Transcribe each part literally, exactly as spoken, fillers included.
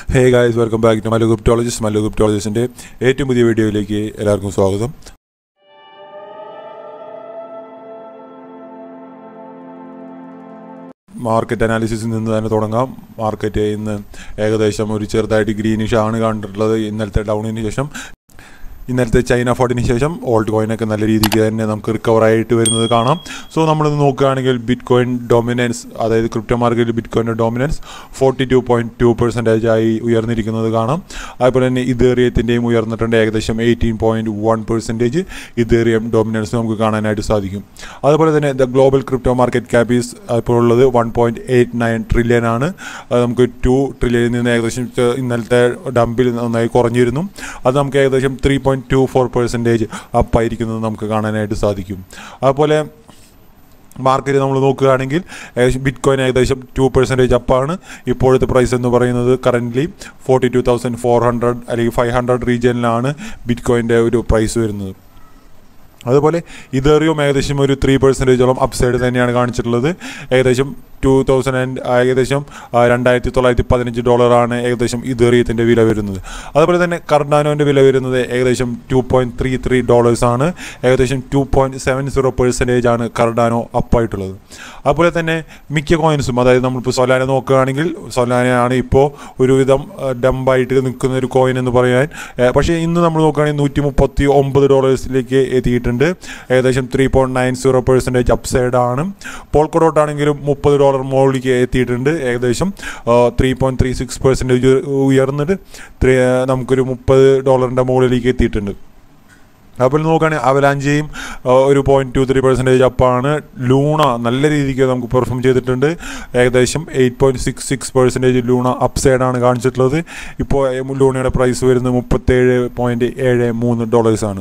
Hey guys, welcome back to Mallu Cryptologist. Mallu Cryptologistന്റെ ഏറ്റവും പുതിയ വീഡിയോയിലേക്ക് എല്ലാവർക്കും സ്വാഗതം. മാർക്കറ്റ് അനാലിസിസിൽ നിന്ന് തന്നെ തുടങ്ങാം. മാർക്കറ്റ് ഇന്ന് ഏകദേശം ഒരു ചെറുതായിട്ട് ഗ്രീനിഷ് ആണ് കണ്ടിട്ടുള്ളത്. ഇന്നലത്തെ ഡൗണിന് ശേഷം ഇന്നലത്തെ ചൈന ഫോർട്ടിന് ശേഷം ഓൾഡ് കോയിനൊക്കെ നല്ല രീതിക്ക് തന്നെ നമുക്ക് റിക്കവറായിട്ട് വരുന്നത് കാണാം. സോ നമ്മളിന്ന് നോക്കുകയാണെങ്കിൽ ബിറ്റ് കോയിൻ ഡോമിനൻസ്, അതായത് ക്രിപ്റ്റോ മാർക്കറ്റിൽ ബിറ്റ് കോയിൻ്റെ dominance forty two point two percentage ആയി ഉയർന്നിരിക്കുന്നത് കാണാം. അതുപോലെ തന്നെ ഇതേറിയത്തിൻ്റെയും ഉയർന്നിട്ടുണ്ട്. ഏകദേശം eighteen point one percentage Ethereum dominance നമുക്ക് കാണാനായിട്ട് സാധിക്കും. അതുപോലെ തന്നെ the global crypto market cap is ഇപ്പോൾ ഉള്ളത് one point eight nine trillion ആണ്. അത് നമുക്ക് ടു ട്രില്യണിൽ നിന്ന് ഏകദേശം ഇന്നലത്തെ ഡംപിൽ നന്നായി കുറഞ്ഞിരുന്നു. അത് നമുക്ക് ഏകദേശം three point two four percentage അപ്പായിരിക്കുന്നത് നമുക്ക് കാണാനായിട്ട് സാധിക്കും. അതുപോലെ മാർക്കറ്റ് നമ്മൾ നോക്കുകയാണെങ്കിൽ ഏകദേശം ബിറ്റ് കോയിൻ ഏകദേശം ടു പെർസെൻറ്റേജ് അപ്പാണ്. ഇപ്പോഴത്തെ പ്രൈസ് എന്ന് പറയുന്നത് currently forty two thousand four hundred അല്ലെങ്കിൽ ഫൈവ് ഹൺഡ്രഡ് റീജിയനിലാണ് ബിറ്റ് കോയിൻ്റെ ഒരു പ്രൈസ് വരുന്നത്. അതുപോലെ ഇതേറിയം ഏകദേശം ഒരു ത്രീ പെർസെൻറ്റേജോളം അപ്സൈഡ് തന്നെയാണ് കാണിച്ചിട്ടുള്ളത്. ഏകദേശം ടു തൗസൻഡ് ആൻഡ് ഏകദേശം രണ്ടായിരത്തി തൊള്ളായിരത്തി പതിനഞ്ച് ഡോളറാണ് ഏകദേശം ഇതേറിയത്തിൻ്റെ വില വരുന്നത്. അതുപോലെ തന്നെ കർഡാനോൻ്റെ വില വരുന്നത് ഏകദേശം ടു പോയിൻറ്റ് ത്രീ ത്രീ ഡോളേഴ്സാണ്. ഏകദേശം two point seven zero percentage ആണ് കർഡാനോ അപ്പായിട്ടുള്ളത്. അതുപോലെ തന്നെ മിക്ക കോയിൻസും, അതായത് നമ്മളിപ്പോൾ സൊലാന നോക്കുകയാണെങ്കിൽ സൊലാനയാണ് ഇപ്പോൾ ഒരുവിധം ഡംപായിട്ട് നിൽക്കുന്ന ഒരു കോയിൻ എന്ന് പറയാൻ. പക്ഷേ ഇന്ന് നമ്മൾ നോക്കുകയാണെങ്കിൽ നൂറ്റി മുപ്പത്തി ഒമ്പത് ഡോളേഴ്സിലേക്ക് എത്തിയിട്ടുണ്ട്. ഏകദേശം three point nine zero percentage അപ്സൈഡാണ്. പോൾക്കഡോട്ട് ആണെങ്കിലും മുപ്പത് ഡോളർ മുകളിലേക്ക് എത്തിയിട്ടുണ്ട്. ഏകദേശം three point three six percentage ഉയർന്നിട്ട് ത്രീ നമുക്കൊരു മുപ്പത് ഡോളറിൻ്റെ മുകളിലേക്ക് എത്തിയിട്ടുണ്ട്. അപ്പോൾ നോക്കുകയാണെങ്കിൽ അവലാഞ്ചയും ഒരു പോയിൻറ്റ് ടു ത്രീ പെർസെൻറ്റേജ് അപ്പാണ്. ലൂണ നല്ല രീതിക്ക് നമുക്ക് പെർഫോം ചെയ്തിട്ടുണ്ട്. ഏകദേശം eight point six six percentage Luna അപ്സൈഡാണ് കാണിച്ചിട്ടുള്ളത്. ഇപ്പോൾ ലൂണയുടെ പ്രൈസ് വരുന്നത് മുപ്പത്തേഴ് പോയിൻറ്റ് ഏഴ് മൂന്ന് ഡോളേഴ്സാണ്.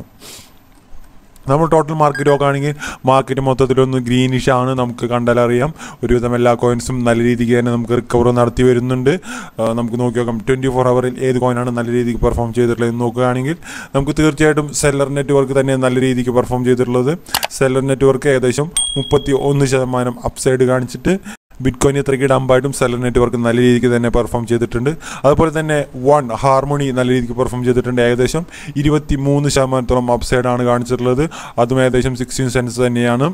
നമ്മൾ ടോട്ടൽ മാർക്കറ്റ് നോക്കുകയാണെങ്കിൽ മാർക്കറ്റ് മൊത്തത്തിലൊന്ന് ഗ്രീനിഷ് ആണ്. നമുക്ക് കണ്ടാലറിയാം ഒരുവിധം എല്ലാ കോയിൻസും നല്ല രീതിക്ക് തന്നെ നമുക്ക് റിക്കവർ നടത്തി വരുന്നുണ്ട്. നമുക്ക് നോക്കി നോക്കാം ട്വൻറ്റി ഫോർ അവറിൽ ഏത് കോയിനാണ് നല്ല രീതിക്ക് പെർഫോം ചെയ്തിട്ടുള്ളത് എന്ന് നോക്കുകയാണെങ്കിൽ നമുക്ക് തീർച്ചയായിട്ടും സെല്ലർ നെറ്റ്വർക്ക് തന്നെ നല്ല രീതിക്ക് പെർഫോം ചെയ്തിട്ടുള്ളത്. സെല്ലർ നെറ്റ്വർക്ക് ഏകദേശം മുപ്പത്തി ഒന്ന് ശതമാനം അപ്സൈഡ് കാണിച്ചിട്ട് ബിറ്റ് കോയിൻ ഇത്രയ്ക്ക് ഡംപായിട്ടും സെല്ലർ നെറ്റ്വർക്ക് നല്ല രീതിക്ക് തന്നെ പെർഫോം ചെയ്തിട്ടുണ്ട്. അതുപോലെ തന്നെ വൺ ഹാർമോണി നല്ല രീതിക്ക് പെർഫോം ചെയ്തിട്ടുണ്ട്. ഏകദേശം ഇരുപത്തി മൂന്ന് ശതമാനത്തോളം അപ്സൈഡാണ് കാണിച്ചിട്ടുള്ളത്. അതും ഏകദേശം സിക്സ്റ്റീൻ സെൻസ് തന്നെയാണ്.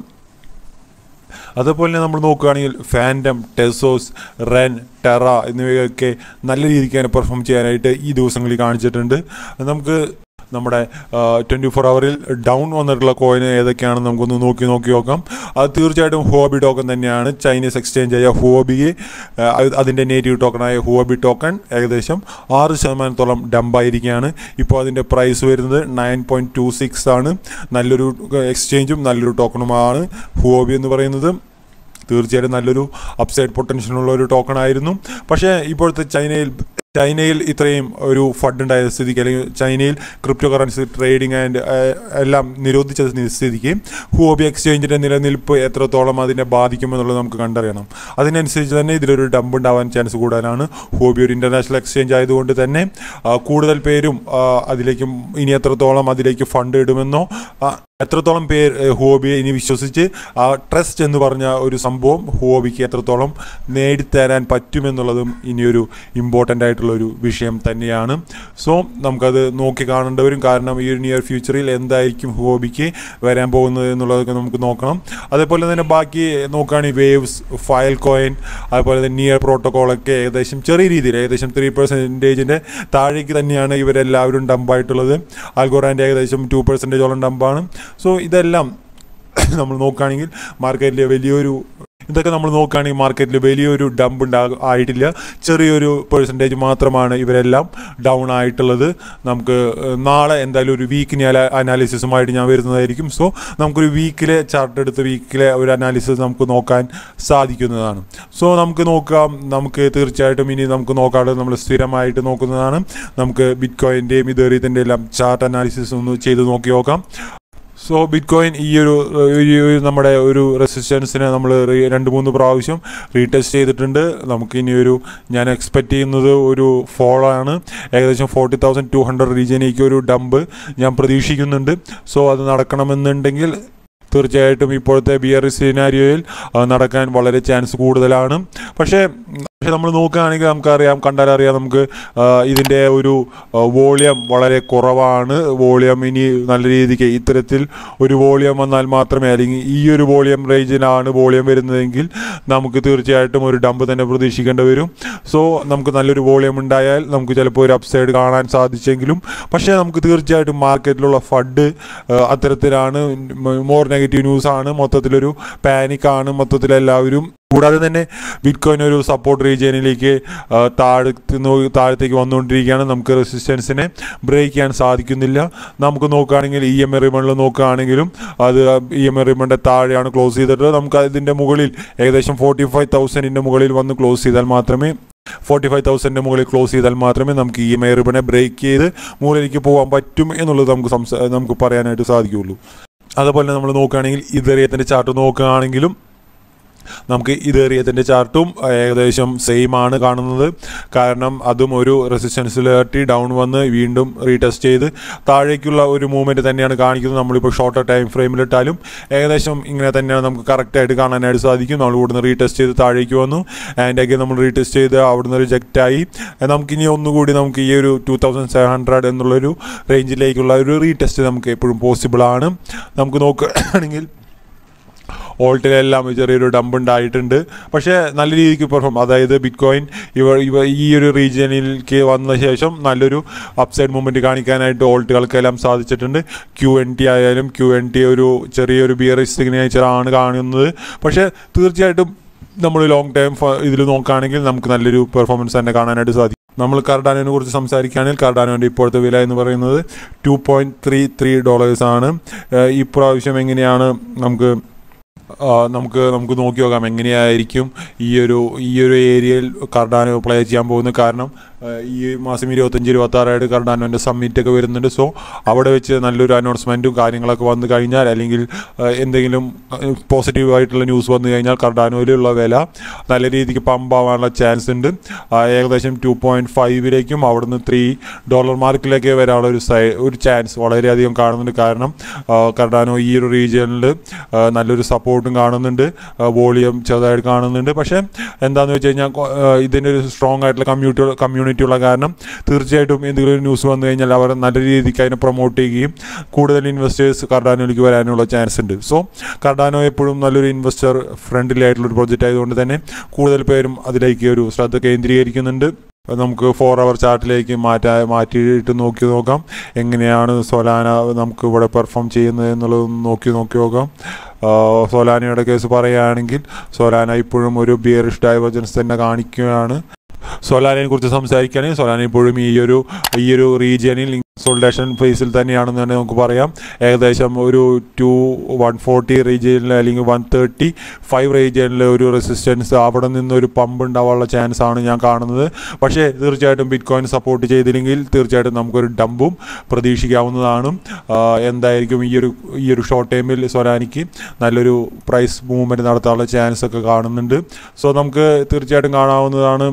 അതുപോലെ തന്നെ നമ്മൾ നോക്കുകയാണെങ്കിൽ ഫാൻറ്റം, ടെസോസ്, റെൻ, ടെറ എന്നിവയൊക്കെ നല്ല രീതിക്ക് തന്നെ പെർഫോം ചെയ്യാനായിട്ട് ഈ ദിവസങ്ങളിൽ കാണിച്ചിട്ടുണ്ട്. നമുക്ക് നമ്മുടെ ട്വൻറ്റി ഫോർ അവറിൽ ഡൗൺ വന്നിട്ടുള്ള കോയിൻ ഏതൊക്കെയാണെന്ന് നമുക്കൊന്ന് നോക്കി നോക്കി നോക്കാം. അത് തീർച്ചയായിട്ടും ഹുവബി ടോക്കൺ തന്നെയാണ്. ചൈനീസ് എക്സ്ചേഞ്ചായ ഹുവബിയെ അതിൻ്റെ നേറ്റീവ് ടോക്കണായ ഹുവബി ടോക്കൺ ഏകദേശം ആറ് ശതമാനത്തോളം ഡംപായിരിക്കുകയാണ്. ഇപ്പോൾ അതിൻ്റെ പ്രൈസ് വരുന്നത് നയൻ പോയിൻറ്റ് ടു സിക്സ് ആണ്. നല്ലൊരു എക്സ്ചേഞ്ചും നല്ലൊരു ടോക്കണുമാണ് ഹുവബി എന്ന് പറയുന്നത്. തീർച്ചയായിട്ടും നല്ലൊരു അപ്സൈഡ് പൊട്ടൻഷ്യലുള്ള ഒരു ടോക്കൺ ആയിരുന്നു. പക്ഷേ ഇപ്പോഴത്തെ ചൈനയിൽ ചൈനയിൽ ഇത്രയും ഒരു ഫണ്ട് ഉണ്ടായ സ്ഥിതിക്ക്, അല്ലെങ്കിൽ ചൈനയിൽ ക്രിപ്റ്റോ കറൻസി ട്രേഡിംഗ് ആൻഡ് എല്ലാം നിരോധിച്ച സ്ഥിതിക്ക് ഹുവബി എക്സ്ചേഞ്ചിൻ്റെ നിലനിൽപ്പ് എത്രത്തോളം അതിനെ ബാധിക്കുമെന്നുള്ളത് നമുക്ക് കണ്ടറിയണം. അതിനനുസരിച്ച് തന്നെ ഇതിലൊരു ഡംപ് ഉണ്ടാവാൻ ചാൻസ് കൂടുതലാണ്. ഹുവബി ഒരു ഇൻ്റർനാഷണൽ എക്സ്ചേഞ്ച് ആയതുകൊണ്ട് തന്നെ കൂടുതൽ പേരും അതിലേക്ക് ഇനി എത്രത്തോളം അതിലേക്ക് ഫണ്ട് ഇടുമെന്നോ എത്രത്തോളം പേർ ഹുവബിയെ ഇനി വിശ്വസിച്ച് ആ ട്രസ്റ്റ് എന്ന് പറഞ്ഞ ഒരു സംഭവം ഹുവബിക്ക് എത്രത്തോളം നേടിത്തരാൻ പറ്റുമെന്നുള്ളതും ഇനിയൊരു ഇമ്പോർട്ടൻ്റ് ആയിട്ടുള്ളൊരു വിഷയം തന്നെയാണ്. സോ നമുക്കത് നോക്കി കാണേണ്ടി വരും. കാരണം ഈ ഒരു നിയർ ഫ്യൂച്ചറിൽ എന്തായിരിക്കും ഹുവബിക്ക് വരാൻ പോകുന്നത് എന്നുള്ളതൊക്കെ നമുക്ക് നോക്കണം. അതേപോലെ തന്നെ ബാക്കി നോക്കുകയാണെങ്കിൽ വേവ്സ്, ഫയൽ കോയിൻ, അതുപോലെ തന്നെ നിയർ പ്രോട്ടോക്കോളൊക്കെ ഏകദേശം ചെറിയ രീതിയിൽ ഏകദേശം ത്രീ പെർസെൻറ്റേജിൻ്റെ താഴേക്ക് തന്നെയാണ് ഇവരെല്ലാവരും ഡംപായിട്ടുള്ളത്. ആൽഗോറാൻ്റെ ഏകദേശം ടു പെർസെൻറ്റേജോളം ഡംപാണ്. സോ ഇതെല്ലാം നമ്മൾ നോക്കുകയാണെങ്കിൽ മാർക്കറ്റിലെ വലിയൊരു ഇതൊക്കെ നമ്മൾ നോക്കുകയാണെങ്കിൽ മാർക്കറ്റിൽ വലിയൊരു ഡംപ് ഉണ്ടാ ആയിട്ടില്ല. ചെറിയൊരു പെർസെൻറ്റേജ് മാത്രമാണ് ഇവരെല്ലാം ഡൗൺ ആയിട്ടുള്ളത്. നമുക്ക് നാളെ എന്തായാലും ഒരു വീക്കിന് അനാലിസിസുമായിട്ട് ഞാൻ വരുന്നതായിരിക്കും. സോ നമുക്കൊരു വീക്കിലെ ചാർട്ട് എടുത്ത് വീക്കിലെ ഒരു അനാലിസിസ് നമുക്ക് നോക്കാൻ സാധിക്കുന്നതാണ്. സോ നമുക്ക് നോക്കാം. നമുക്ക് തീർച്ചയായിട്ടും ഇനി നമുക്ക് നോക്കാതെ നമ്മൾ സ്ഥിരമായിട്ട് നോക്കുന്നതാണ്. നമുക്ക് ബിറ്റ് കോയിൻ്റെയും ഇതേറിയത്തിൻ്റെ എല്ലാം ചാർട്ട് അനാലിസിസ് ഒന്ന് ചെയ്ത് നോക്കി നോക്കാം. സോ ബിറ്റ് കോയിൻ ഈ ഒരു നമ്മുടെ ഒരു റെസിസ്റ്റൻസിനെ നമ്മൾ രണ്ട് മൂന്ന് പ്രാവശ്യം റീടെസ്റ്റ് ചെയ്തിട്ടുണ്ട്. നമുക്കിനി ഒരു ഞാൻ എക്സ്പെക്റ്റ് ചെയ്യുന്നത് ഒരു ഫോളാണ്. ഏകദേശം ഫോർട്ടി തൗസൻഡ് ടു ഹൺഡ്രഡ് റീജിയനിലേക്ക് ഒരു ഡംപ് ഞാൻ പ്രതീക്ഷിക്കുന്നുണ്ട്. സോ അത് നടക്കണമെന്നുണ്ടെങ്കിൽ തീർച്ചയായിട്ടും ഇപ്പോഴത്തെ ബിയറിഷ് സിനാരിയോയിൽ നടക്കാൻ വളരെ ചാൻസ് കൂടുതലാണ്. പക്ഷേ പക്ഷെ നമ്മൾ നോക്കുകയാണെങ്കിൽ നമുക്കറിയാം, കണ്ടാലറിയാം നമുക്ക് ഇതിൻ്റെ ഒരു വോളിയം വളരെ കുറവാണ്. വോളിയം ഇനി നല്ല രീതിക്ക് ഇത്തരത്തിൽ ഒരു വോളിയം വന്നാൽ മാത്രമേ, അല്ലെങ്കിൽ ഈ ഒരു വോളിയം റേഞ്ചിലാണ് വോളിയം വരുന്നതെങ്കിൽ നമുക്ക് തീർച്ചയായിട്ടും ഒരു ഡംപ് തന്നെ പ്രതീക്ഷിക്കേണ്ടി വരും. സോ നമുക്ക് നല്ലൊരു വോളിയം ഉണ്ടായാൽ നമുക്ക് ചിലപ്പോൾ ഒരു അപ്സൈഡ് കാണാൻ സാധിച്ചെങ്കിലും, പക്ഷേ നമുക്ക് തീർച്ചയായിട്ടും മാർക്കറ്റിലുള്ള ഫഡ് അത്തരത്തിലാണ്. മോർ നെഗറ്റീവ് ന്യൂസാണ്, മൊത്തത്തിലൊരു പാനിക്കാണ് മൊത്തത്തിലെല്ലാവരും. കൂടാതെ തന്നെ ബിറ്റ്കോയിൻ ഒരു സപ്പോർട്ട് റീജിയനിലേക്ക് താഴത്ത് താഴത്തേക്ക് വന്നുകൊണ്ടിരിക്കുകയാണ്. നമുക്ക് റെസിസ്റ്റൻസിനെ ബ്രേക്ക് ചെയ്യാൻ സാധിക്കുന്നില്ല. നമുക്ക് നോക്കുകയാണെങ്കിൽ ഇ എം എ റിബണിൽ നോക്കുകയാണെങ്കിലും അത് ഇ എം എ റിബണിൻ്റെ താഴെയാണ് ക്ലോസ് ചെയ്തിട്ടുള്ളത്. നമുക്ക് അതിൻ്റെ മുകളിൽ ഏകദേശം ഫോർട്ടി ഫൈവ് തൗസൻഡിൻ്റെ മുകളിൽ വന്ന് ക്ലോസ് ചെയ്താൽ മാത്രമേ ഫോർട്ടി ഫൈവ് തൗസൻഡിൻ്റെ മുകളിൽ ക്ലോസ് ചെയ്താൽ മാത്രമേ നമുക്ക് ഇ എം ഐ റിബണെ ബ്രേക്ക് ചെയ്ത് മുകളിലേക്ക് പോകാൻ പറ്റും എന്നുള്ളത് നമുക്ക് സംസാ നമുക്ക് പറയാനായിട്ട് സാധിക്കുകയുള്ളൂ. അതുപോലെ നമ്മൾ നോക്കുകയാണെങ്കിൽ ഇതേറിയത്തിൻ്റെ ചാർട്ട് നോക്കുകയാണെങ്കിലും നമുക്ക് ഇതേറിയത്തിൻ്റെ ചാർട്ടും ഏകദേശം സെയിം ആണ് കാണുന്നത്. കാരണം അതും ഒരു റെസിസ്റ്റൻസിൽ തട്ടി ഡൗൺ വന്ന് വീണ്ടും റീടെസ്റ്റ് ചെയ്ത് താഴേക്കുള്ള ഒരു മൂവ്മെൻറ്റ് തന്നെയാണ് കാണിക്കുന്നത്. നമ്മളിപ്പോൾ ഷോർട്ടർ ടൈം ഫ്രെയിമിലിട്ടാലും ഏകദേശം ഇങ്ങനെ തന്നെയാണ് നമുക്ക് കറക്റ്റായിട്ട് കാണാനായിട്ട് സാധിക്കും. നമ്മൾ ഇവിടുന്ന് റീടെസ്റ്റ് ചെയ്ത് താഴേക്ക് വന്നു, ആൻഡ് അഗൈൻ നമ്മൾ റീടെസ്റ്റ് ചെയ്ത് അവിടുന്ന് റിജക്റ്റായി. നമുക്കിനി ഒന്നുകൂടി നമുക്ക് ഈ ഒരു ടു തൗസൻഡ് സെവൻ ഹൺഡ്രഡ് എന്നുള്ളൊരു റേഞ്ചിലേക്കുള്ള ഒരു റീടെസ്റ്റ് നമുക്ക് എപ്പോഴും പോസിബിളാണ്. നമുക്ക് നോക്കുകയാണെങ്കിൽ ഓൾട്ടിലെല്ലാം ചെറിയൊരു ഡംപ് ഉണ്ടായിട്ടുണ്ട്. പക്ഷേ നല്ല രീതിക്ക് പെർഫോം, അതായത് ബിറ്റ്കോയിൻ ഇവ ഇവ ഈ ഒരു റീജിയനിലേക്ക് വന്ന ശേഷം നല്ലൊരു അപ്സൈഡ് മൂവ്മെൻറ്റ് കാണിക്കാനായിട്ട് ഓൾട്ടുകൾക്കെല്ലാം സാധിച്ചിട്ടുണ്ട്. ക്യു എൻ ടി ആയാലും ക്യു എൻ ടി ഒരു ചെറിയൊരു ബിയറിഷ് സിഗ്നേച്ചർ ആണ് കാണുന്നത്. പക്ഷേ തീർച്ചയായിട്ടും നമ്മൾ ലോങ് ടൈം ഇതിൽ നോക്കുകയാണെങ്കിൽ നമുക്ക് നല്ലൊരു പെർഫോമൻസ് തന്നെ കാണാനായിട്ട് സാധിക്കും. നമ്മൾ കാർഡാനോനെ കുറിച്ച് സംസാരിക്കുകയാണെങ്കിൽ കാർഡാനോൻ്റെ ഇപ്പോഴത്തെ വില എന്ന് പറയുന്നത് ടു പോയിൻറ്റ് ത്രീ ത്രീ ഡോളേഴ്സാണ്. ഇപ്രാവശ്യം എങ്ങനെയാണ് നമുക്ക് നമുക്ക് നമുക്ക് നോക്കി നോക്കാം എങ്ങനെയായിരിക്കും ഈ ഒരു ഈ ഒരു ഏരിയയിൽ കാർഡാനോ പ്ലേ ചെയ്യാൻ പോകുന്നത്. കാരണം ഈ മാസം ഇരുപത്തഞ്ച് ഇരുപത്തി ആറായിട്ട് കാർഡാനോൻ്റെ സമ്മിറ്റൊക്കെ വരുന്നുണ്ട്. സോ അവിടെ വെച്ച് നല്ലൊരു അനൗൺസ്മെൻറ്റും കാര്യങ്ങളൊക്കെ വന്നു കഴിഞ്ഞാൽ, അല്ലെങ്കിൽ എന്തെങ്കിലും പോസിറ്റീവായിട്ടുള്ള ന്യൂസ് വന്നു കഴിഞ്ഞാൽ കാർഡാനോയിലുള്ള വില നല്ല രീതിക്ക് പമ്പാവാനുള്ള ചാൻസ് ഉണ്ട്. ഏകദേശം ടു പോയിൻറ്റ് ഫൈവിലേക്കും അവിടുന്ന് ത്രീ ഡോളർ മാർക്കിലേക്ക് വരാനുള്ള ഒരു സൈ ഒരു ചാൻസ് വളരെയധികം കാണുന്നുണ്ട്. കാരണം കാർഡാനോ ഈ ഒരു റീജിയനിൽ നല്ലൊരു സപ്പോർട്ടും കാണുന്നുണ്ട്, വോളിയം ചെറുതായിട്ട് കാണുന്നുണ്ട്. പക്ഷേ എന്താണെന്ന് വെച്ച് കഴിഞ്ഞാൽ ഇതിൻ്റെ ഒരു സ്ട്രോങ് ആയിട്ടുള്ള കമ്മ്യൂണിറ്റി കമ്മ്യൂണിറ്റി ഉള്ള കാരണം തീർച്ചയായിട്ടും എന്തെങ്കിലും ഒരു ന്യൂസ് വന്നു കഴിഞ്ഞാൽ അവർ നല്ല രീതിക്ക് അതിനെ പ്രൊമോട്ട് ചെയ്യുകയും കൂടുതൽ ഇൻവെസ്റ്റേഴ്സ് കാർഡാനോയിലേക്ക് വരാനുള്ള ചാൻസ് ഉണ്ട്. സോ കാർഡാനോ എപ്പോഴും നല്ലൊരു ഇൻവെസ്റ്റർ ഫ്രണ്ട്ലി ആയിട്ടുള്ളൊരു പ്രോജക്റ്റ് ആയതുകൊണ്ട് തന്നെ കൂടുതൽ പേരും അതിലേക്ക് ഒരു ശ്രദ്ധ കേന്ദ്രീകരിക്കുന്നുണ്ട്. നമുക്ക് ഫോർ അവർ ചാർട്ടിലേക്ക് മാറ്റാ മാറ്റിയിട്ട് നോക്കി നോക്കാം എങ്ങനെയാണ് സൊലാന നമുക്ക് ഇവിടെ പെർഫോം ചെയ്യുന്നത് എന്നുള്ളത് നോക്കി നോക്കി നോക്കാം. സൊലാനയുടെ കേസ് പറയുകയാണെങ്കിൽ സൊലാന ഇപ്പോഴും ഒരു ബിയറിഷ് ഡൈവേർജൻസ് തന്നെ കാണിക്കുകയാണ്. സൊലാനയെ കുറിച്ച് സംസാരിക്കുകയാണെങ്കിൽ സൊലാന ഇപ്പോഴും ഈ ഒരു ഈ ഒരു റീജിയനിൽ കൺസോൾട്ടേഷൻ ഫേസിൽ തന്നെയാണെന്ന് തന്നെ നമുക്ക് പറയാം. ഏകദേശം ഒരു ടു വൺ ഫോർട്ടി റീജിയനിൽ അല്ലെങ്കിൽ വൺ തേർട്ടി ഫൈവ് റീജിയനിലെ ഒരു റെസിസ്റ്റൻസ്, അവിടെ നിന്നൊരു പമ്പ് ഉണ്ടാവാനുള്ള ചാൻസ് ആണ് ഞാൻ കാണുന്നത്. പക്ഷേ തീർച്ചയായിട്ടും ബിറ്റ്കോയിൻ സപ്പോർട്ട് ചെയ്തില്ലെങ്കിൽ തീർച്ചയായിട്ടും നമുക്കൊരു ഡംപും പ്രതീക്ഷിക്കാവുന്നതാണ്. എന്തായിരിക്കും ഈ ഒരു ഈ ഒരു ഷോർട്ട് ടൈമിൽ സൊലാനയ്ക്ക് നല്ലൊരു പ്രൈസ് മൂവ്മെൻറ്റ് നടത്താനുള്ള ചാൻസ് ഒക്കെ കാണുന്നുണ്ട്. സോ നമുക്ക് തീർച്ചയായിട്ടും കാണാവുന്നതാണ്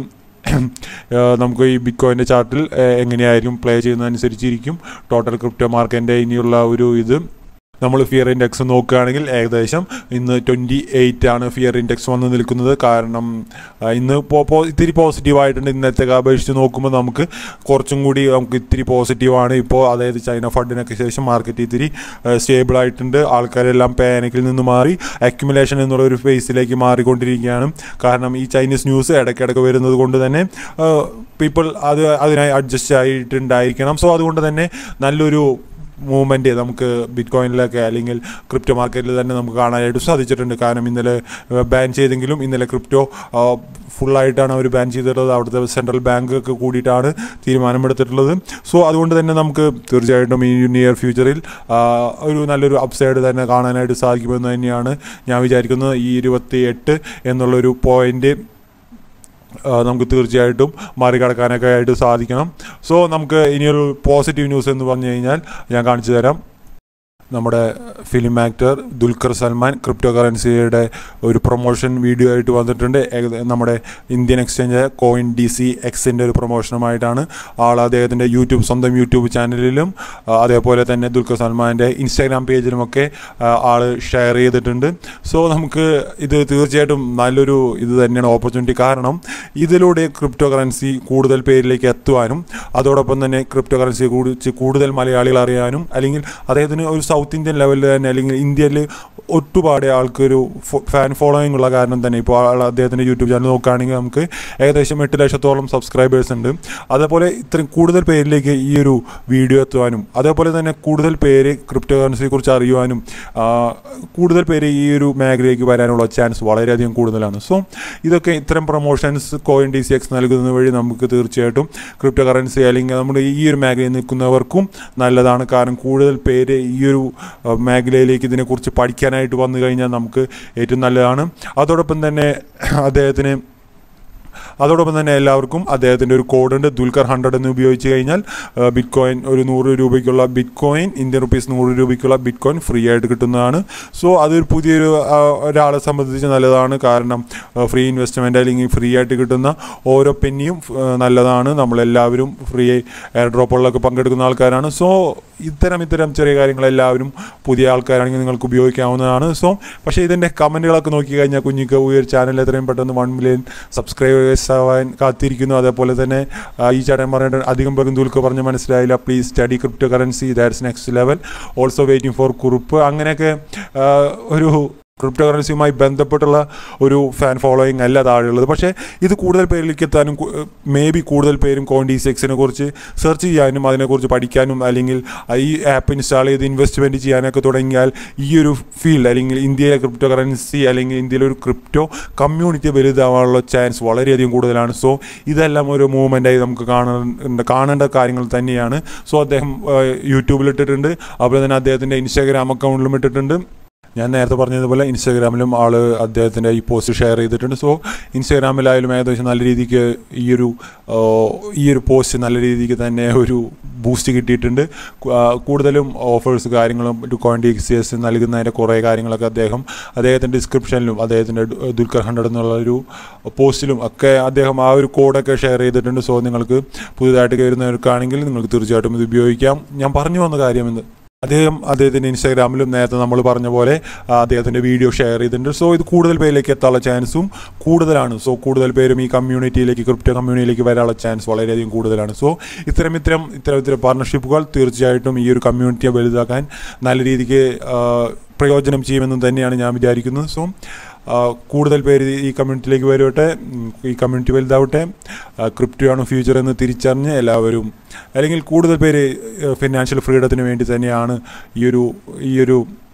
നമുക്ക് ഈ ബിറ്റ്കോയിൻ്റെ ചാർട്ടിൽ എങ്ങനെയായിരിക്കും പ്ലേ ചെയ്യുന്നതനുസരിച്ചിരിക്കും ടോട്ടൽ ക്രിപ്റ്റോ മാർക്കറ്റിൻ്റെ ഇനിയുള്ള ഒരു ഇത്. നമ്മൾ ഫിയർ ഇൻഡെക്സ് നോക്കുകയാണെങ്കിൽ ഏകദേശം ഇന്ന് ട്വൻറ്റി എയ്റ്റ് ആണ് ഫിയർ ഇൻഡെക്സ് വന്ന് നിൽക്കുന്നത്. കാരണം ഇന്ന് ഇത്തിരി പോസിറ്റീവായിട്ടുണ്ട്. ഇന്നത്തെ അപേക്ഷിച്ച് നോക്കുമ്പോൾ നമുക്ക് കുറച്ചും കൂടി നമുക്ക് ഇത്തിരി പോസിറ്റീവാണ് ഇപ്പോൾ. അതായത് ചൈന ഫണ്ടിനൊക്കെ ശേഷം മാർക്കറ്റ് ഇത്തിരി സ്റ്റേബിളായിട്ടുണ്ട്. ആൾക്കാരെല്ലാം പാനിക്കിൽ നിന്ന് മാറി അക്യുമുലേഷൻ എന്നുള്ള ഒരു ഫേസിലേക്ക് മാറിക്കൊണ്ടിരിക്കുകയാണ്. കാരണം ഈ ചൈനീസ് ന്യൂസ് ഇടയ്ക്കിടയ്ക്ക് വരുന്നത് കൊണ്ട് തന്നെ പീപ്പിൾ അത് അതിനായി അഡ്ജസ്റ്റ് ആയിട്ടുണ്ടായിരിക്കണം. സോ അതുകൊണ്ട് തന്നെ നല്ലൊരു മൂവ്മെൻറ്റ് നമുക്ക് ബിറ്റ്കോയിനിലൊക്കെ അല്ലെങ്കിൽ ക്രിപ്റ്റോ മാർക്കറ്റിൽ തന്നെ നമുക്ക് കാണാനായിട്ട് സാധിച്ചിട്ടുണ്ട്. കാരണം ഇന്നലെ ബാൻ ചെയ്തെങ്കിലും ഇന്നലെ ക്രിപ്റ്റോ ഫുള്ളായിട്ടാണ് അവർ ബാൻ ചെയ്തിട്ടുള്ളത്. അവിടുത്തെ സെൻട്രൽ ബാങ്ക് ഒക്കെ കൂടിയിട്ടാണ് തീരുമാനമെടുത്തിട്ടുള്ളത്. സോ അതുകൊണ്ട് തന്നെ നമുക്ക് തീർച്ചയായിട്ടും ഈ നിയർ ഫ്യൂച്ചറിൽ ഒരു നല്ലൊരു അപ്സൈഡ് തന്നെ കാണാനായിട്ട് സാധിക്കുമെന്ന് തന്നെയാണ് ഞാൻ വിചാരിക്കുന്നത്. ഈ ഇരുപത്തി എട്ട് എന്നുള്ളൊരു പോയിൻ്റ് നമുക്ക് തീർച്ചയായിട്ടും മറികടക്കാനൊക്കെ ആയിട്ട് സാധിക്കണം. സോ നമുക്ക് ഇനിയൊരു പോസിറ്റീവ് ന്യൂസ് എന്ന് പറഞ്ഞു കഴിഞ്ഞാൽ ഞാൻ കാണിച്ചു തരാം. നമ്മുടെ ഫിലിം ആക്ടർ ദുൽഖർ സൽമാൻ ക്രിപ്റ്റോ കറൻസിയുടെ ഒരു പ്രൊമോഷൻ വീഡിയോ ആയിട്ട് വന്നിട്ടുണ്ട്. നമ്മുടെ Indian exchange coin D C എക്സിൻ്റെ ഒരു പ്രൊമോഷനുമായിട്ടാണ് ആൾ അദ്ദേഹത്തിൻ്റെ യൂട്യൂബ് സ്വന്തം യൂട്യൂബ് ചാനലിലും അതേപോലെ തന്നെ ദുൽഖർ സൽമാൻ്റെ ഇൻസ്റ്റാഗ്രാം പേജിലുമൊക്കെ ആൾ ഷെയർ ചെയ്തിട്ടുണ്ട്. സോ നമുക്ക് ഇത് തീർച്ചയായിട്ടും നല്ലൊരു ഇത് തന്നെയാണ് ഓപ്പർച്യൂണിറ്റി. കാരണം ഇതിലൂടെ ക്രിപ്റ്റോ കറൻസി കൂടുതൽ പേരിലേക്ക് എത്തുവാനും അതോടൊപ്പം തന്നെ ക്രിപ്റ്റോ കറൻസിയെ കുറിച്ച് കൂടുതൽ മലയാളികൾ അറിയാനും, അല്ലെങ്കിൽ അദ്ദേഹത്തിന് ഒരു സൗത്ത് ഇന്ത്യൻ ലെവലിൽ തന്നെ അല്ലെങ്കിൽ ഇന്ത്യയിൽ ഒട്ടുപാടെ ആൾക്കൊരു ഫാൻ ഫോളോയിങ് ഉള്ള കാരണം തന്നെ ഇപ്പോൾ അദ്ദേഹത്തിൻ്റെ യൂട്യൂബ് ചാനൽ നോക്കുകയാണെങ്കിൽ നമുക്ക് ഏകദേശം എട്ട് ലക്ഷത്തോളം സബ്സ്ക്രൈബേഴ്സ് ഉണ്ട്. അതേപോലെ ഇത്രയും കൂടുതൽ പേരിലേക്ക് ഈ ഒരു വീഡിയോ എത്തുവാനും അതേപോലെ തന്നെ കൂടുതൽ പേര് ക്രിപ്റ്റോ കറൻസിയെക്കുറിച്ച് അറിയുവാനും കൂടുതൽ പേര് ഈ ഒരു മേഖലയിലേക്ക് വരാനുള്ള ചാൻസ് വളരെയധികം കൂടുതലാണ്. സോ ഇതൊക്കെ ഇത്തരം promotions coin D C X നൽകുന്നത് വഴി നമുക്ക് തീർച്ചയായിട്ടും ക്രിപ്റ്റോ കറൻസി അല്ലെങ്കിൽ നമ്മുടെ ഈ ഒരു മേഖലയിൽ നിൽക്കുന്നവർക്കും നല്ലതാണ്. കാരണം കൂടുതൽ പേര് ഈ ഒരു മേഖലയിലേക്ക് ഇതിനെക്കുറിച്ച് പഠിക്കാനായിട്ട് വന്നു കഴിഞ്ഞാൽ നമുക്ക് ഏറ്റവും നല്ലതാണ്. അതോടൊപ്പം തന്നെ അദ്ദേഹത്തിന് അതോടൊപ്പം തന്നെ എല്ലാവർക്കും അദ്ദേഹത്തിൻ്റെ ഒരു കോഡുണ്ട്, ദുൽഖർ ഹൺഡ്രഡ് എന്ന് ഉപയോഗിച്ച് കഴിഞ്ഞാൽ ബിറ്റ് കോയിൻ ഒരു നൂറ് രൂപയ്ക്കുള്ള ബിറ്റ് കോയിൻ ഇന്ത്യൻ റുപ്പീസ് നൂറ് രൂപയ്ക്കുള്ള ബിറ്റ് കോയിൻ ഫ്രീ ആയിട്ട് കിട്ടുന്നതാണ്. സോ അതൊരു പുതിയൊരു ഒരാളെ സംബന്ധിച്ച് നല്ലതാണ്. കാരണം ഫ്രീ ഇൻവെസ്റ്റ്മെൻറ്റ് അല്ലെങ്കിൽ ഫ്രീ ആയിട്ട് കിട്ടുന്ന ഓരോ പെന്നിയും നല്ലതാണ്. നമ്മളെല്ലാവരും ഫ്രീ എയർ ഡ്രോപ്പുകളിലൊക്കെ പങ്കെടുക്കുന്ന ആൾക്കാരാണ്. സോ ഇത്തരം ഇത്തരം ചെറിയ കാര്യങ്ങളെല്ലാവരും പുതിയ ആൾക്കാരാണെങ്കിൽ നിങ്ങൾക്ക് ഉപയോഗിക്കാവുന്നതാണ്. സോ പക്ഷേ ഇതിൻ്റെ കമൻറ്റുകളൊക്കെ നോക്കി കഴിഞ്ഞാൽ കുഞ്ഞിക്ക് ഈ ഒരു ചാനൽ എത്രയും പെട്ടെന്ന് വൺ മില്യൺ സബ്സ്ക്രൈബേഴ്സ് ആവാൻ കാത്തിരിക്കുന്നു. അതേപോലെ തന്നെ ഈ ചാനൽ പറഞ്ഞിട്ട് അധികം പേർക്കും ദുൽഖർ പറഞ്ഞ് മനസ്സിലായില്ല. Please study cryptocurrency, that's next level, also waiting for Kurup. അങ്ങനെയൊക്കെ ഒരു ക്രിപ്റ്റോ കറൻസിയുമായി ബന്ധപ്പെട്ടുള്ള ഒരു ഫാൻ ഫോളോയിങ് അല്ല താഴെയുള്ളത്. പക്ഷേ ഇത് കൂടുതൽ പേരിലേക്ക് എത്താനും മേ ബി കൂടുതൽ പേരും കോയിൻ ഡി സി എക്സിനെ കുറിച്ച് സെർച്ച് ചെയ്യാനും അതിനെക്കുറിച്ച് പഠിക്കാനും അല്ലെങ്കിൽ ഈ ആപ്പ് ഇൻസ്റ്റാൾ ചെയ്ത് ഇൻവെസ്റ്റ്മെൻറ്റ് ചെയ്യാനൊക്കെ തുടങ്ങിയാൽ ഈ ഒരു ഫീൽഡ് അല്ലെങ്കിൽ ഇന്ത്യയിലെ ക്രിപ്റ്റോ കറൻസി അല്ലെങ്കിൽ ഇന്ത്യയിലെ ഒരു ക്രിപ്റ്റോ കമ്മ്യൂണിറ്റി വലുതാവാനുള്ള ചാൻസ് വളരെയധികം കൂടുതലാണ്. സോ ഇതെല്ലാം ഒരു മൂവ്മെൻറ്റായി നമുക്ക് കാണേണ്ട കാണേണ്ട കാര്യങ്ങൾ തന്നെയാണ്. സോ അദ്ദേഹം യൂട്യൂബിലിട്ടിട്ടുണ്ട്, അതുപോലെ തന്നെ അദ്ദേഹത്തിൻ്റെ ഇൻസ്റ്റാഗ്രാം അക്കൗണ്ടിലും ഇട്ടിട്ടുണ്ട്. ഞാൻ നേരത്തെ പറഞ്ഞതുപോലെ ഇൻസ്റ്റാഗ്രാമിലും ആൾ അദ്ദേഹത്തിൻ്റെ ഈ പോസ്റ്റ് ഷെയർ ചെയ്തിട്ടുണ്ട്. സോ ഇൻസ്റ്റാഗ്രാമിലായാലും ഏകദേശം നല്ല രീതിക്ക് ഈ ഒരു ഈ ഒരു പോസ്റ്റ് നല്ല രീതിക്ക് തന്നെ ഒരു ബൂസ്റ്റ് കിട്ടിയിട്ടുണ്ട്. കൂടുതലും ഓഫേഴ്സ് കാര്യങ്ങളും കോയിൻ ഡി സി എക്സ് നൽകുന്നതിൻ്റെ കുറേ കാര്യങ്ങളൊക്കെ അദ്ദേഹം അദ്ദേഹത്തിൻ്റെ ഡിസ്ക്രിപ്ഷനിലും അദ്ദേഹത്തിൻ്റെ ദുൽഖർ ഹൺഡ്രഡ് എന്നുള്ളൊരു പോസ്റ്റിലും ഒക്കെ അദ്ദേഹം ആ ഒരു കോഡൊക്കെ ഷെയർ ചെയ്തിട്ടുണ്ട്. സോ നിങ്ങൾക്ക് പുതുതായിട്ട് കയറുന്നവർക്കാണെങ്കിൽ നിങ്ങൾക്ക് തീർച്ചയായിട്ടും ഇത് ഉപയോഗിക്കാം. ഞാൻ പറഞ്ഞു വന്ന കാര്യമെന്ന് അദ്ദേഹം അദ്ദേഹത്തിൻ്റെ ഇൻസ്റ്റാഗ്രാമിലും നേരത്തെ നമ്മൾ പറഞ്ഞ പോലെ അദ്ദേഹത്തിൻ്റെ വീഡിയോ ഷെയർ ചെയ്തിട്ടുണ്ട്. സോ ഇത് കൂടുതൽ പേരിലേക്ക് എത്താനുള്ള ചാൻസും കൂടുതലാണ്. സോ കൂടുതൽ പേരും ഈ കമ്മ്യൂണിറ്റിയിലേക്ക് ക്രിപ്റ്റോ കമ്മ്യൂണിറ്റിയിലേക്ക് വരാനുള്ള ചാൻസ് വളരെയധികം കൂടുതലാണ്. സോ ഇത്തരം ഇത്തരം ഇത്തരം ഇത്തരം പാർട്ണർഷിപ്പുകൾ തീർച്ചയായിട്ടും ഈ ഒരു കമ്മ്യൂണിറ്റിയെ വലുതാക്കാൻ നല്ല രീതിക്ക് പ്രയോജനം ചെയ്യുമെന്ന് തന്നെയാണ് ഞാൻ വിചാരിക്കുന്നത്. സോ കൂടുതൽ പേര് ഈ കമ്മ്യൂണിറ്റിയിലേക്ക് വരട്ടെ, ഈ കമ്മ്യൂണിറ്റി വലുതാവട്ടെ, ക്രിപ്റ്റോയാണ് ഫ്യൂച്ചർ എന്ന് തിരിച്ചറിഞ്ഞ് എല്ലാവരും അല്ലെങ്കിൽ കൂടുതൽ പേര് ഫിനാൻഷ്യൽ ഫ്രീഡത്തിന് വേണ്ടി തന്നെയാണ് ഈ ഒരു ഈ ഒരു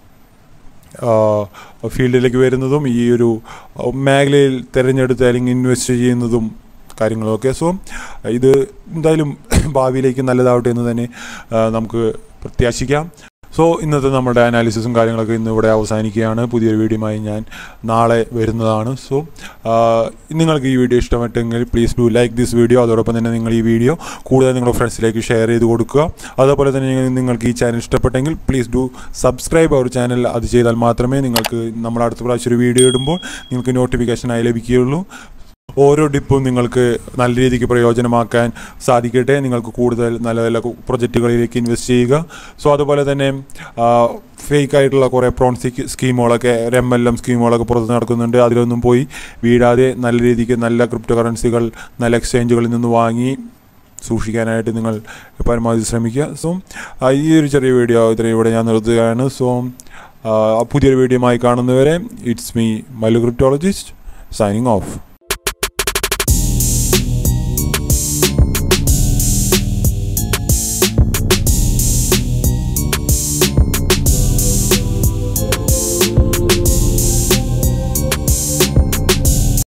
ഫീൽഡിലേക്ക് വരുന്നതും ഈ ഒരു മേഖലയിൽ തിരഞ്ഞെടുത്ത് അല്ലെങ്കിൽ ഇൻവെസ്റ്റ് ചെയ്യുന്നതും കാര്യങ്ങളൊക്കെ. സോ ഇത് എന്തായാലും ഭാവിയിലേക്ക് നല്ലതാവട്ടെ എന്ന് തന്നെ നമുക്ക് പ്രത്യാശിക്കാം. സോ ഇന്നത്തെ നമ്മുടെ അനാലിസിസും കാര്യങ്ങളൊക്കെ ഇന്ന് ഇവിടെ അവസാനിക്കുകയാണ്. പുതിയൊരു വീഡിയോയുമായി ഞാൻ നാളെ വരുന്നതാണ്. സോ നിങ്ങൾക്ക് ഈ വീഡിയോ ഇഷ്ടപ്പെട്ടെങ്കിൽ please do like this video. അതോടൊപ്പം തന്നെ നിങ്ങൾ ഈ വീഡിയോ കൂടുതൽ നിങ്ങളുടെ ഫ്രണ്ട്സിലേക്ക് ഷെയർ ചെയ്ത് കൊടുക്കുക. അതേപോലെ തന്നെ നിങ്ങൾക്ക് ഈ ചാനൽ ഇഷ്ടപ്പെട്ടെങ്കിൽ please do subscribe our channel. അത് ചെയ്താൽ മാത്രമേ നിങ്ങൾക്ക് നമ്മൾ അടുത്ത പ്രാവശ്യം ഒരു വീഡിയോ ഇടുമ്പോൾ നിങ്ങൾക്ക് നോട്ടിഫിക്കേഷനായി ലഭിക്കുകയുള്ളൂ. ഓരോ ഡിപ്പും നിങ്ങൾക്ക് നല്ല രീതിക്ക് പ്രയോജനമാക്കാൻ സാധിക്കട്ടെ. നിങ്ങൾക്ക് കൂടുതൽ നല്ല നല്ല പ്രൊജക്റ്റുകളിലേക്ക് ഇൻവെസ്റ്റ് ചെയ്യുക. സോ അതുപോലെ തന്നെ ഫേക്ക് ആയിട്ടുള്ള കുറേ പ്രോൺസി സ്കീമുകളൊക്കെ എം എൽ എം സ്കീമുകളൊക്കെ പുറത്ത് നടക്കുന്നുണ്ട്. അതിലൊന്നും പോയി വീഴാതെ നല്ല രീതിക്ക് നല്ല ക്രിപ്റ്റോ കറൻസികൾ നല്ല എക്സ്ചേഞ്ചുകളിൽ നിന്ന് വാങ്ങി സൂക്ഷിക്കാനായിട്ട് നിങ്ങൾ പരമാവധി ശ്രമിക്കുക. സോ ഈ ഒരു ചെറിയ വീഡിയോ ഇത്രയും ഇവിടെ ഞാൻ നിർത്തുകയാണ്. സോ പുതിയൊരു വീഡിയോയുമായി കാണുന്നവരെ it's me Mallu cryptologist signing off.